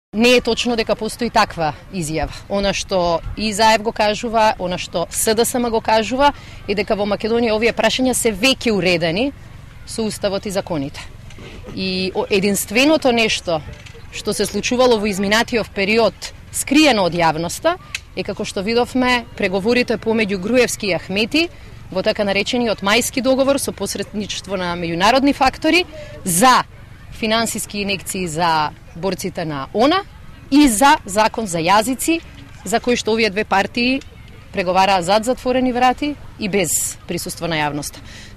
Не е точно дека постои таква изјава. Она што и ЗАЕВ го кажува, она што СДСМ го кажува е дека во Македонија овие прашања се веќе уредени со уставот и законите. И единственото нешто што се случувало во изминатиот период скриено од јавноста е, како што видовме, преговорите помеѓу Груевски и Ахмети во така наречениот Мајски договор со посредничество на меѓународни фактори за финансиски инекции за борците на ОНА и за закон за јазици, за кој што овие две партии преговараа зад затворени врати и без присуство на јавноста.